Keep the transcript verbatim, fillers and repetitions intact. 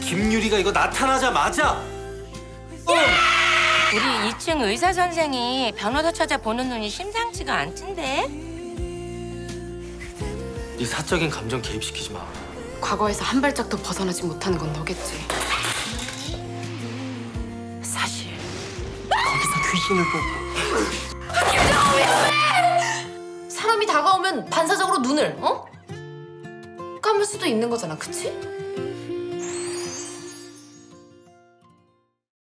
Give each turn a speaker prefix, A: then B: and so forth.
A: 김유리가 이거 나타나자마자 어!
B: 우리 이 층 의사 선생이 변호사 찾아보는 눈이 심상치가 않던데?
A: 네 사적인 감정 개입시키지 마.
C: 과거에서 한 발짝도 벗어나지 못하는 건 너겠지.
B: 사실
A: 거기서 귀신을 보고.
C: 김정아 왜? 사람이 다가오면 반사적으로 눈을 어? 감을 수도 있는 거잖아, 그치?